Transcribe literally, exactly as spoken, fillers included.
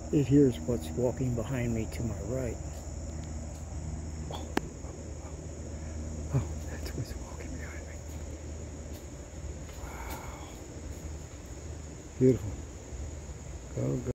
It hears what's walking behind me to my right. Oh, oh, that's what's walking behind me. Wow. Beautiful. Go, go.